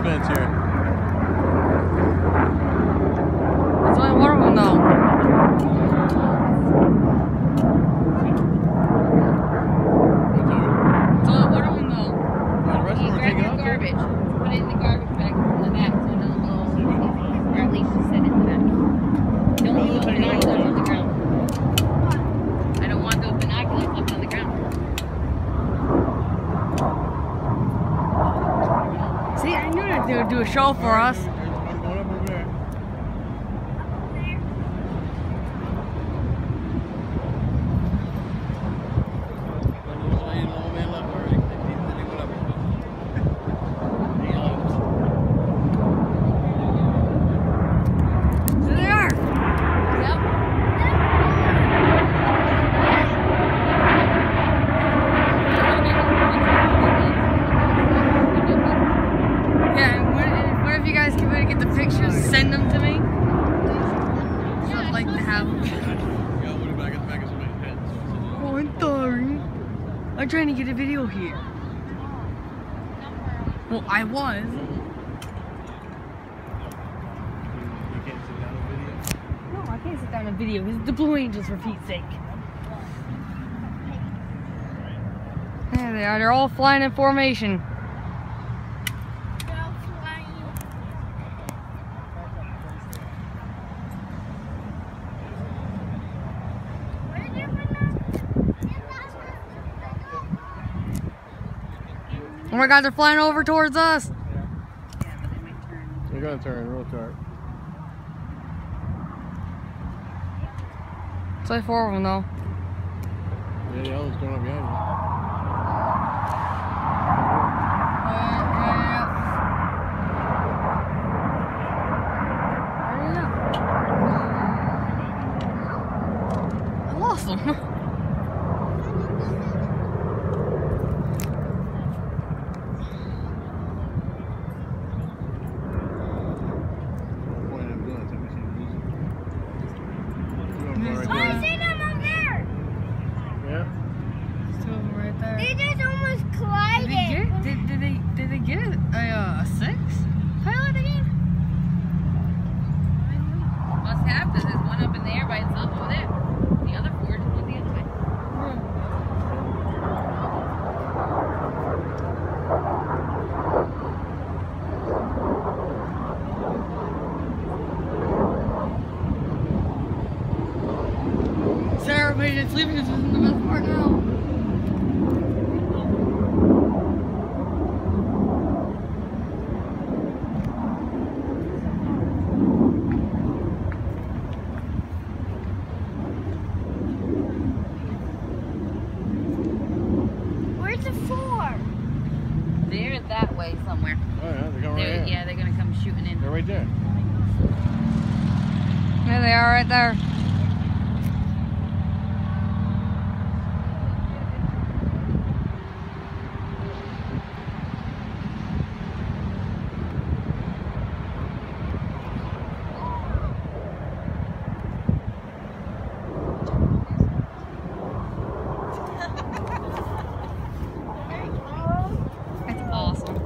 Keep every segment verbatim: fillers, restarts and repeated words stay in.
fence here. There's only one of them though. There's only one of them though. Oh, the rest of them are Grab taken your off. garbage. Put it in the garbage bag in the back so it doesn't blow. Or at least just set it in the back. Don't leave those binoculars on the ground. I don't want those binoculars left on the ground. See, I knew that they would do a show for us. There's one going up over there. There they are. Yep. Yeah, and what, what if you guys can really get the pictures, send them to me? So I'd like to have them. Oh, I'm sorry. I'm trying to get a video here. Well, I was. No, I can't sit down in video because the Blue Angels, for Pete's sake. There they are. They're all flying in formation. Oh my God, they're flying over towards us. They're gonna turn real sharp. It's like four of them though. Yeah, the other one's going up behind you. I lost them. Point of guns, I wish you'd use it. Two of them There's right Oh, I there. see them up there. Yeah. Two of them right there. They just almost Did they collided. get? Did, did they? Did they get a, a, uh, a six pilot again? Must have, because there's one up in there by itself over there. The other four just went the other way. Sarah made it sleeping. This isn't the best part now. Where's the four? They're that way somewhere. Oh yeah, they're going They're, right here. yeah, they're gonna come shooting in. They're right there. There they are, right there. That's awesome.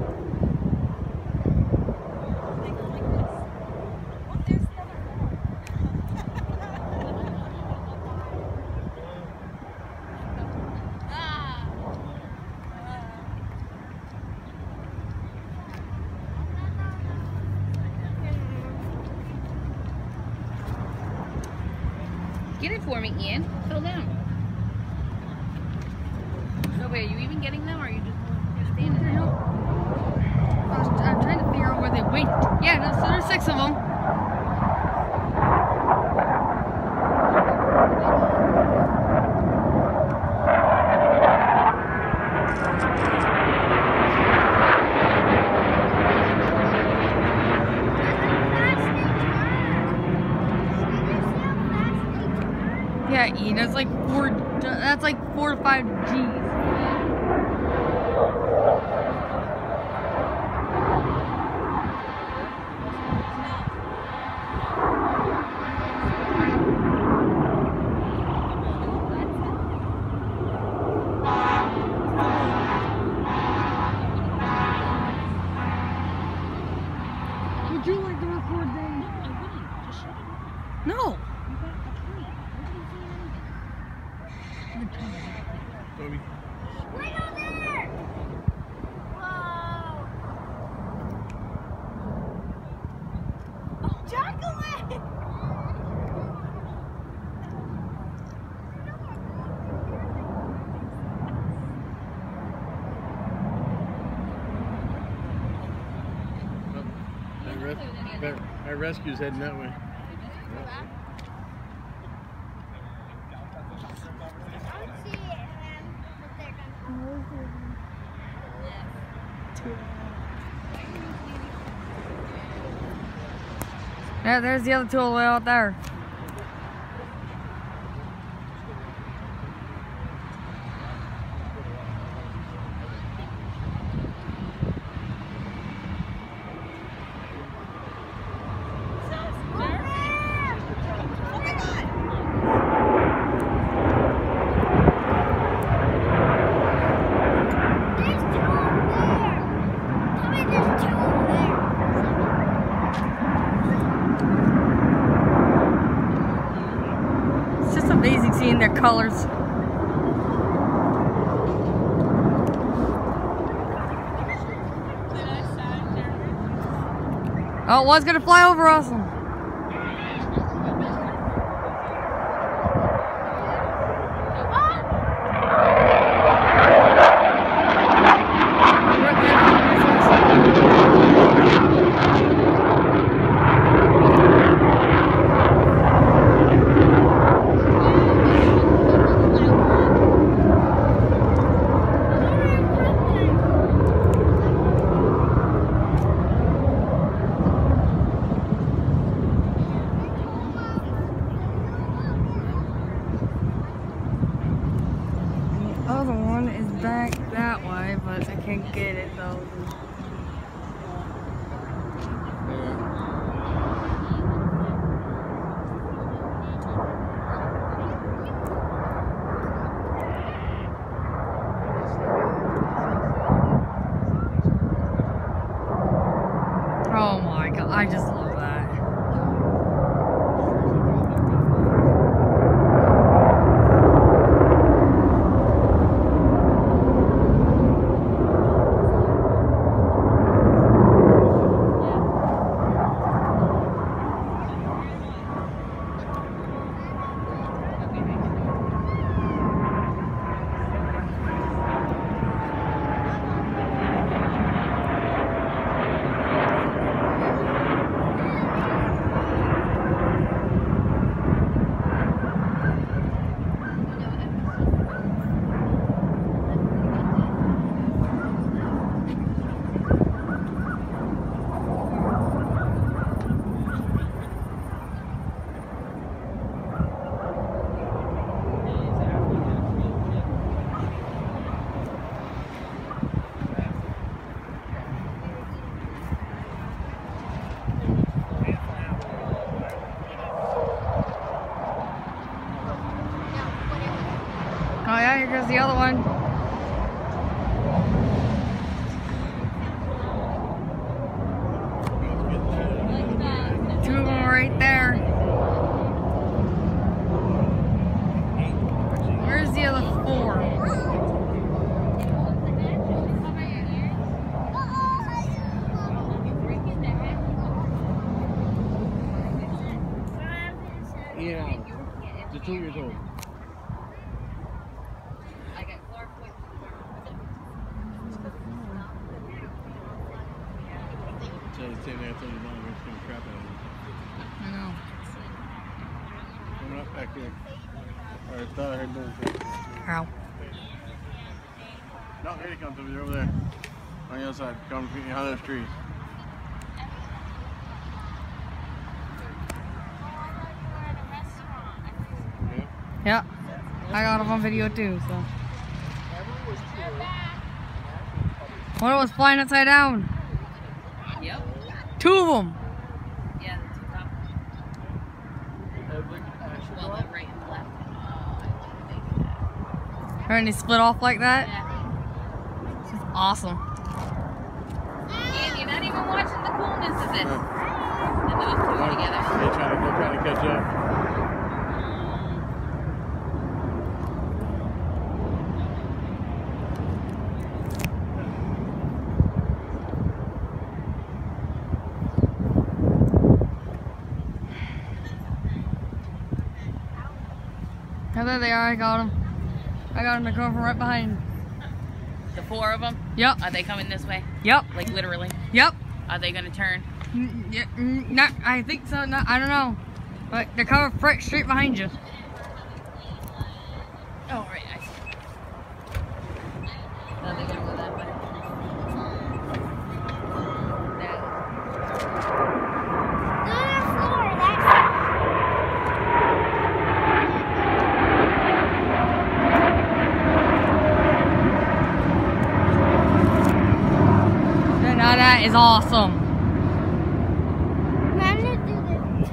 Get it for me, Ian. Settle down. So wait, are you even getting them, or are you just you're standing there? I was, I'm trying to figure out where they went. Yeah, no, so there's six of them. Yeah, E, that's like four. That's like four to five G's. Toby. Wait on there! Whoa! Oh, chocolate! That, res that, that rescue's heading that way. Yeah, there's the other two all the way out there. It's just amazing seeing their colors. Oh, one's gonna fly over us. Other one is back that way, but I can't get it though. Oh my god, I just love that. Oh yeah, here goes the other one. Two of them are right there. Where's the other four? Yeah. They're two years old. So it's saying that's only long, we're just gonna crap out of it. I know. Coming up back here. Or I thought I heard those. Ow. No, here he comes over there, over there. On the other side, coming behind those trees. Yeah. I got them on video too, so. One was flying upside down. Yep. Two of them. Yeah, the two top. Well, the right and the left. And they split off like that. Yeah. This is awesome. And you're not even watching the coolness of this. Huh. And those two are together. They're trying to, they're trying to catch up. Oh, there they are. I got them. I got them. They're coming from right behind. The four of them? Yep. Are they coming this way? Yep. Like literally? Yep. Are they gonna turn? Mm, yeah, mm, not. I think so. Not. I don't know. But they're coming right straight behind you. Oh, right. I see. No, they're gonna go that way. That. Go to the floor. That's Yeah, now that is awesome. I'm gonna do this.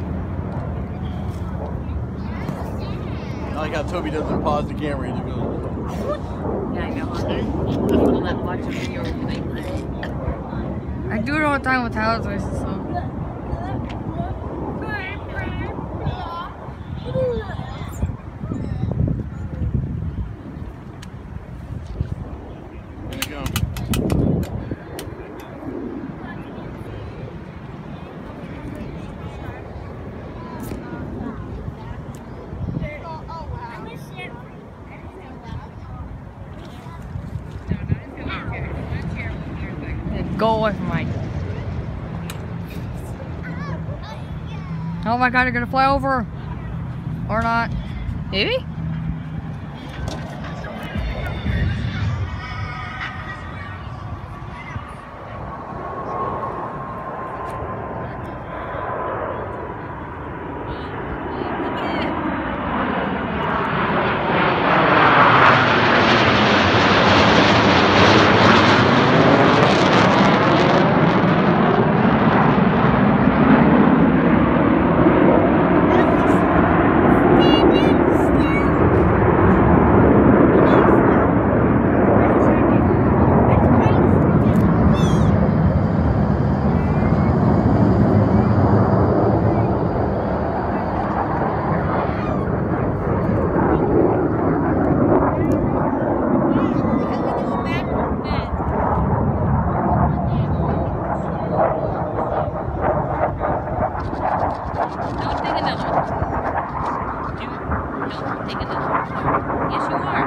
I like how Toby doesn't pause the camera. He just goes. Yeah, I know. People that watch a video will think, I do it all the time with Tyler's voices, so. There you go. Go away from Mike. Oh my god, you're gonna fly over. Or not. Maybe? don't take another one. Do, don't take another one. Yes, you are.